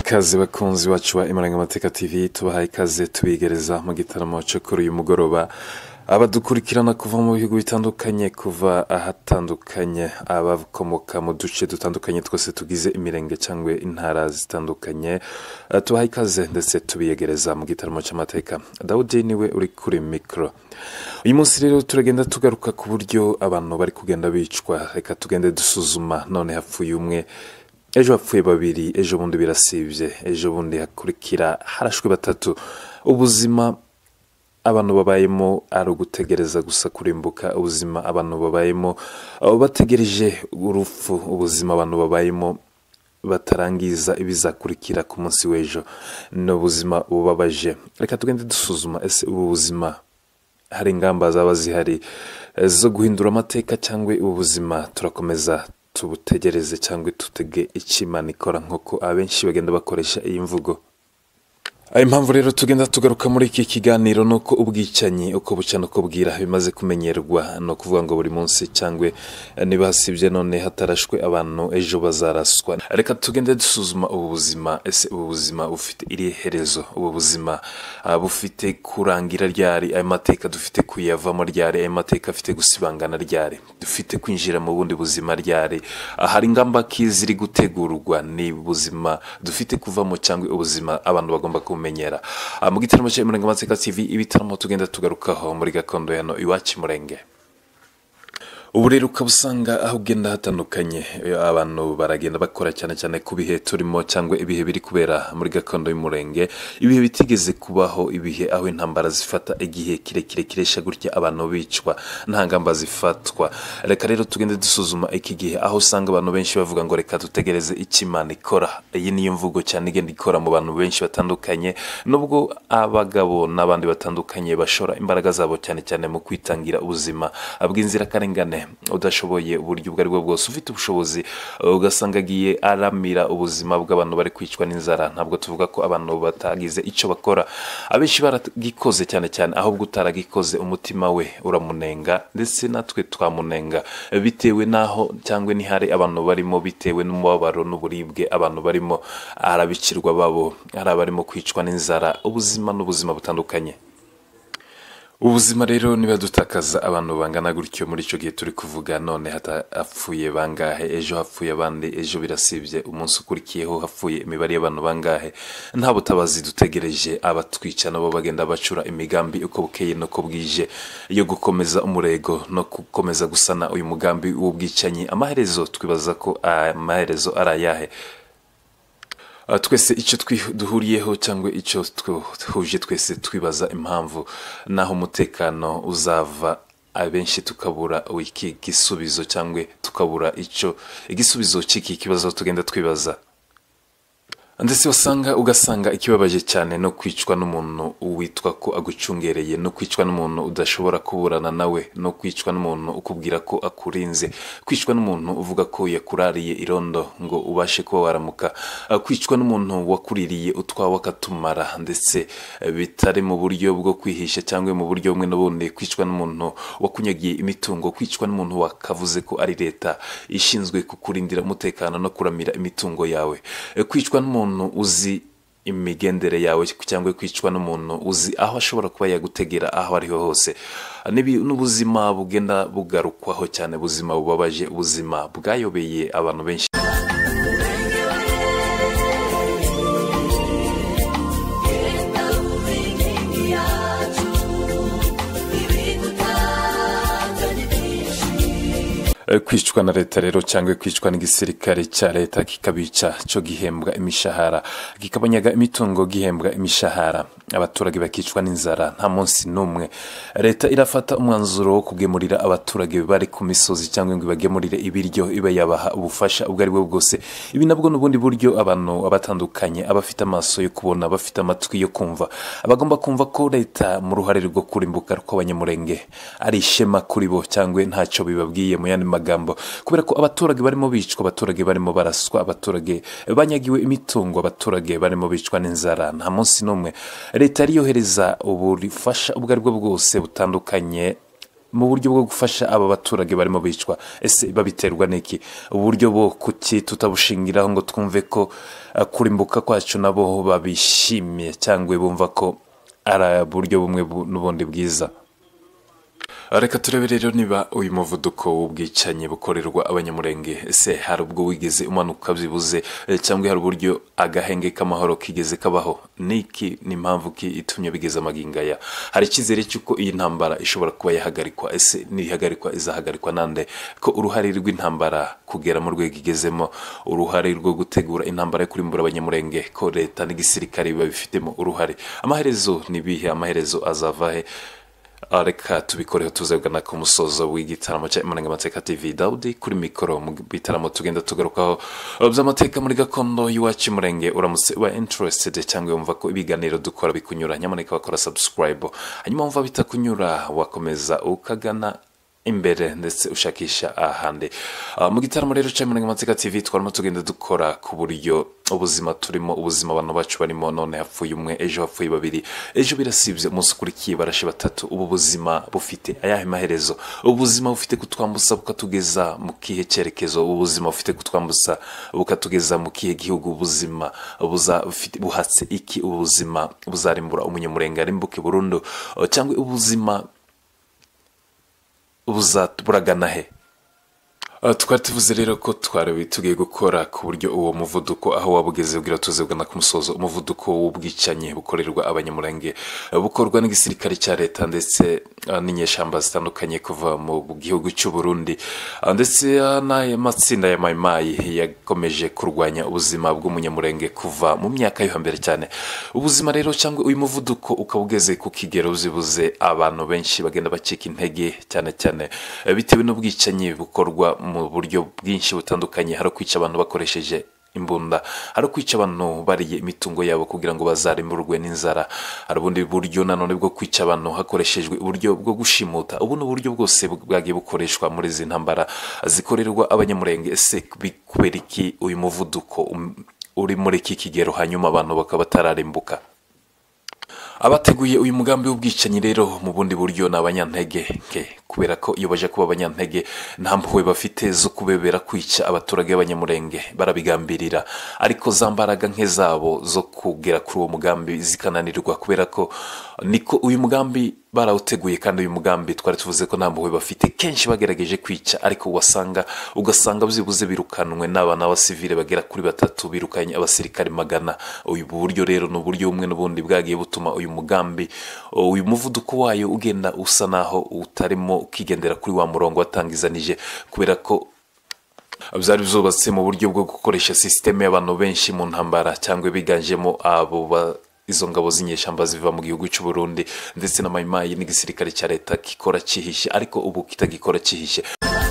ikaze bakunzi wacu wa Imarangamateka TV tubahaye ikaze tubigereza mu gitaramo cyo kuri uyu mugoroba abadukurikirana kuva mu bihugu bitandukanye kuva ahatandukanye abakomoka mu duce dutandukanye twose tugize imirenge cyangwa intara zitandukanye tubahaye ikaze ndetse tubiyegereza mu gitaramo cy'amateka. Dawudi niwe uri kuri mikro. Uyu munsi rero turagenda tugaruka ku buryo abantu bari kugenda bicwa, reka tugende dusuzuma. None hapfuye umwe, ejo hapfuye babiri, ejo bundi birasibye, ejo bundi hakurikira harashwe batatu. Ubuzima abantu babayemo ari ugutegereza gusa kurimbuka. Ubuzima abantu babayemo bategereje urupfu. Ubuzima abantu babayemo batarangiza ibizakurikira ku munsi w'ejo. Ni ubuzima bubabaje. Reka tugende dusuzuma, ese ubu buzima hari ingamba zaba zihari zo guhindura amateka, cyangwa ubu buzima turakomeza tubutegereze cyangwa tutege icyo Imana ikora, nk'uko abenshi bagenda bakoresha iyi mvugo. Impamvu rero tugenda tugaruka muri iki kiganiro nuko ubwicanyi uko buca nuko bwira bimaze kumenyerwa, no kuvuga ngo buri munsi cyangwa niba hasibye none hatarashwe abantu ejo bazaraswa. Reka tugende dusuzuma ubu buzima, ese ubu buzima bufite iri herezo? Ubu buzima bufite kurangira ryari? Ayo mateka dufite kuyavamo ryari? Ayo mateka afite gusibangana ryari? Dufite kwinjira mu bundi buzima ryari? Hari ingamba kiziri gutegurwa? Ni ubuzima dufite kuvamo cyangwa ubuzima abantu bagomba menyera? Mu gitaramo cya Imarangamateka TV ibitaramo tugenda tugarukaho muri gakondo yano iwacu Murenge. Ubu rero ukabusanga aho ugenda hatandukanye, abantu baragenda bakora cyane cyane ku bihe turimo cyangwa ibihe biri kubera muri gakondo y'Umurenge, ibihe bitigeze kubaho, ibihe aho intambara zifata igihe kirekire kiresha gutya abantu bicwa nta ngamba zifatwa. Reka rero tugende dusuzuma iki gihe aho usanga abantu benshi bavuga ngo reka dutegereze icyo Imana ikora. Iyi niyo mvugo cyane igenda ikora mu bantu benshi batandukanye, nubwo abagabo n'abandi batandukanye bashora imbaraga zabo cyane cyane mu kwitangira ubuzima bw'inzirakarengane. Udashoboye uburyo ubwo ari bwo bwose, ufite ubushobozi ugasanga agiye aramira ubuzima bw'abantu bari kwicwa n'inzara. Ntabwo tuvuga ko abantu batagize icyo bakora, abenshi baragikoze cyane cyane, ahubwo utaragikoze umutima we uramunenga, ndetse natwe twamunenga bitewe n'aho cyangwa n'ihari abantu barimo, bitewe n'umubabaro n'uburibwe abantu barimo, arabikirwa babo, ari abarimo kwicwa n'inzara. Ubuzima n'ubuzima butandukanye. Ubuzima rero niba dutakaza abantu bangana gutyo muri icyo gihe turi kuvuga, none hapfuye bangahe? Ejo hapfuye abandi, ejo birasibye, umunsi ukurikiyeho hapfuye imibare y'abantu bangahe? Nta butabazi dutegereje. Abatwica nabo bagenda bacura imigambi uko bukeye nuko bwije yo gukomeza umurego no gukomeza gusana uyu mugambi w'ubwicanyi. Amaherezo twibaza ko amaherezo ari ayahe? Twese icyo duhuriyeho cyangwa icyo tuhuje twese twibaza impamvu naho umutekano uzava, abenshi tukabura iki gisubizo cyangwa tukabura icyo igisubizo cy'iki kibazo tugenda twibaza. Ndetse ugasanga ikibabaje cyane no kwicwa n'umuntu witwa ko agucungereye, no kwicwa n'umuntu udashobora kuburana nawe, no kwicwa n'umuntu ukubwira ko akurinze, kwicwa n'umuntu uvuga ko yakurariye irondo ngo ubashe kuba waramuka, kwicwa n'umuntu wakuririye utwawe akatumara, ndetse bitari mu buryo bwo kwihisha cyangwa mu buryo bumwe n'ubundi, kwicwa n'umuntu wakunyagiye imitungo, kwicwa n'umuntu wakavuze ko ari leta ishinzwe kukurindira umutekano no kuramira imitungo yawe, kwicwa n'umuntu uzi imigendere yawe, cyangwa kwicwa n'umuntu uzi aho ashobora kuba yagutegera aho ariho hose. N'ubuzima bugenda bugarukwaho cyane, ubuzima bubabaje, ubuzima bwayobeye abantu benshi. Kwicwa na leta rero cyangwa kwicwa n'igisirikare cya leta kikabica cyo gihembwa imishahara, kikabanyaga imitungo gihembwa imishahara, abaturage bakicwa n'inzara. Nta munsi n'umwe leta irafata umwanzuro wo kugemurira abaturage bari ku misozi cyangwa ngo ibagemurire ibiryo, iba yabaha ubufasha ubwo ari bwo bwose. Ibi nabwo n'ubundi buryo abantu abatandukanye, abafite amaso yo kubona, abafite amatwi yo kumva, abagomba kumva ko leta mu ruhare rwo kurimbuka rw'Abanyamurenge ari ishema kuri bo, cyangwa ntacyo bibabwiye mu yandi magambo, kubera ko abaturage barimo bicwa, abaturage barimo baraswa, abaturage banyagiwe imitungo, abaturage barimo bicwa n'inzara. Nta munsi n'umwe leta yohereza ubufasha ubwo ari bwo bwose butandukanye mu buryo bwo gufasha aba baturage barimo bicwa. Ese babiterwa n'iki? Uburyo bwo kuki tutabushingiraho ngo twumve ko kurimbuka kwacu nabo babishimiye cyangwa bumva ko ari buryo bumwe n'ubundi bwiza. Reka turebe rero niba uyu muvuduko w'ubwicanyi bukorerwa abanyamurenge ese hari ubwo wigeze umanuka byibuze cyangwa hari uburyo agahenge k'amahoro kigeze kabaho. Niki ni impamvu ki itumye bigeza amagingaya? Hari icyizere cy'uko iyi ntambara ishobora kuba yahagarikwa. Ese nihagarikwa izahagarikwa nande? Ko uruhare rw'intambara kugera mu rwego igezemo, uruhare rwo gutegura intambara yo kurimbura abanyamurenge, ko leta n'igisirikare babifitemo uruhare, amaherezo nibihe? Amaherezo azavahe? Reka tubikoreho tuzegana ku musozo w'igitaramo cya Amarangamateka TV. Daudi kuri mikoro mu bitaramo tugenda tugarukaho by'amateka muri gakondo y'iwacu Murenge. Uramutse uba interested cyangwa wumva ko ibiganiro dukora bikunyura, nyamuneka wakora subscribe, hanyuma wumva bitakunyura wakomeza ukagana imbere ndetse ushakisha ahandi. Mu gitaramo rero cya Amarangamateka TV twarimo tugenda dukora ku buryo ubuzima turimo, ubuzima abantu bacu barimo, none hapfuye umwe, ejo hapfuye babiri, ejo birasibye, umunsi ukurikiye barashe batatu. Ubu buzima bufite ayahe maherezo? Ubuzima bufite kutwambutsa bukatugeza mu kihe cyerekezo? Ubuzima bufite kutwambutsa bukatugeza mu kihe gihugu? Ubuzima buhatse iki? Ubuzima buzarimbura umunyamurenge arimbuke burundu cyangwa ubuzima buragana he? Twari tuvuze rero ko twari tugiye gukora ku buryo uwo muvuduko aho wabugeze ubwira tuzebwana ku musozo, umuvuduko w'ubwicanyi bukorerwa abanyamurenge bukorwa n'igisirikare cya leta ndetse n'inyeshamba zitandukanye kuva mu gihugu cy'u Burundi ndetse n'amatsinda ya mayimayi yakomeje kurwanya ubuzima bw'umunyamurenge kuva mu myaka yo hambere cyane. Ubuzima rero cyangwa uyu muvuduko ukaba ugeze ku kigero uzibuze, abantu benshi bagenda bacika intege cyane cyane bitewe n'ubwicanyi bukorwa mu buryo bwinshi butandukanye. Hari kwica abantu bakoresheje imbunda, hari kwica abantu bariye imitungo yabo kugira ngo bazarimburwe n'inzara, hari ubundi buryo nanone bwo kwica abantu hakoreshejwe uburyo bwo gushimuta. Ubu ni uburyo bwose bwagiye bukoreshwa muri izi ntambara zikorerwa abanyamurenge. Ese kubera iki uyu muvuduko uri muri iki kigero hanyuma abantu bakaba batararimbuka? Abateguye uyu mugambi w'ubwicanyi rero mu bundi buryo ni abanyantege kubera ko iyo baje kuba abanyantege nta mpuhwe bafite zo kubebera kwica abaturage b'abanyamurenge, barabigambirira, ariko za mbaraga nke zabo zo kugera kuri uwo mugambi zikananirwa kubera ko niko uyu mugambi barawuteguye. Kandi uyu mugambi twari tuvuze ko nta mpuhwe bafite, kenshi bagerageje kwica ariko ugasanga byibuze birukanwe n'abana b'abasivile bagera kuri batatu, birukanye abasirikare 100. Uyu buryo rero ni uburyo bumwe n'ubundi bwagiye butuma uyu mugambi, uyu muvuduko wayo ugenda usa naho utarimo ukigendera kuri wa murongo watangizanije, kubera ko byari byubatse mu buryo bwo gukoresha sisiteme y'abantu benshi mu ntambara cyangwa biganjemo izo ngabo z'inyeshamba ziva mu gihugu cy'u Burundi ndetse na mayimayi n'igisirikare cya leta gikora cyihishe, ariko ubu kitagikora cyihishe.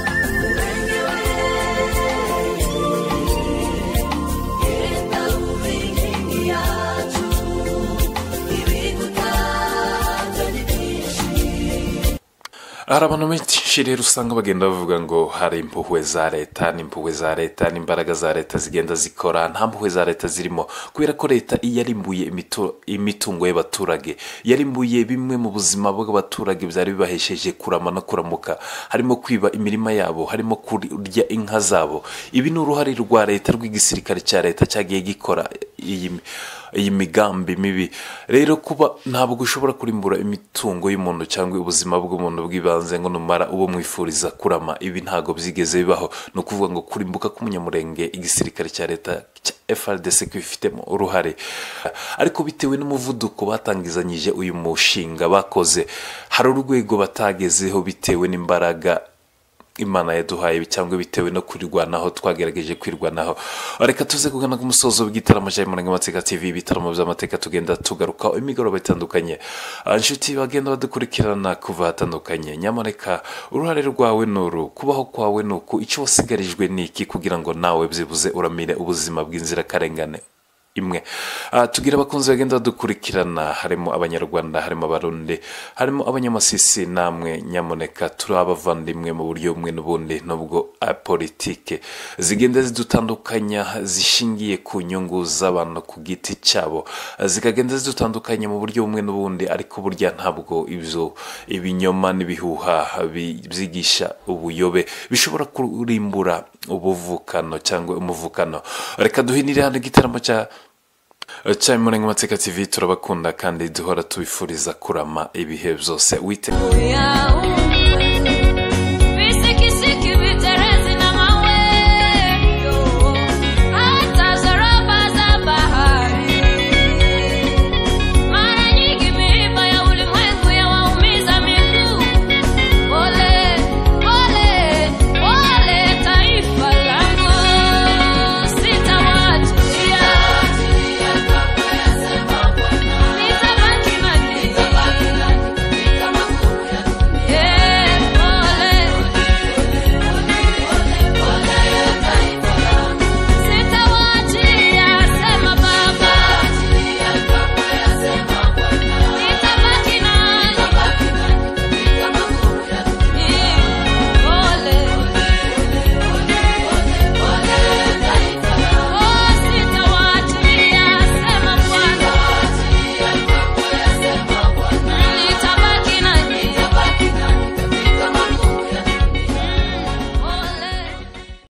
Hari abantu benshi rero usanga bagenda bavuga ngo hari impuhwe za leta, n'impuhwe za leta n'imbaraga za leta zigenda zikora. Nta mpuhwe za leta zirimo, kubera ko leta yarimbuye imitungo y'abaturage, yarimbuye bimwe mu buzima bw'abaturage byari bibahesheje kurama no kuramuka, harimo kwiba imirima yabo, harimo kurya inka zabo. Ibi ni uruhare rwa leta, rw'igisirikare cya leta cyagiye gikora iyi migambi mibi. Rero kuba ntabwo ushobora kurimbura imitungo y'umuntu cyangwa ubuzima bw'umuntu bw'ibanze ngo numara uwo mwifuriza kurama, ibi ntago byigeze bibaho. No kuvuga ngo kurimbuka k'umunyamurenge igisirikare cya leta FARDC kwifitemo uruhare, ariko bitewe n'umuvuduko batangizanyije uyu mushinga bakoze, hari urwego batagezeho bitewe n'imbaraga Imana yaduhaye cyangwa bitewe no kwirwanaho twagerageje kwirwanaho. Reka tuze kugana ku musozo w'igitaramo cya Amarangamateka TV. Ibitaramo by'amateka tugenda tugaruka imigoroba itandukanye, inshuti bagenda badukurikirana kuva hatandukanye. Nyamuneka uruhare rwawe nuru, kubaho kwawe nuku, icyo wasigarijwe niki kugira ngo nawe byibuze uramire ubuzima bw'inzirakarengane imwe. Tugira abakunzi bagenda dukurikirana, harimo abanyarwanda, harimo abarundi, harimo abanyamasisi, namwe nyamuneka turi abavandimwe mu buryo bumwe n'ubundi, nubwo politike zigenda zidutandukanya zishingiye ku nyungu z'abantu ku giti cyabo, zikagenda zidutandukanya mu buryo bumwe n'ubundi, ariko burya ntabwo ibyo ibinyoma n'ibihuha byigisha ubuyobe bishobora kurimbura ubuvukano cyangwa umuvukano. Reka duhinire hano igitaramo cya Murengamateka TV. Turabakunda kandi duhora tubifuriza kurama ibihe byose.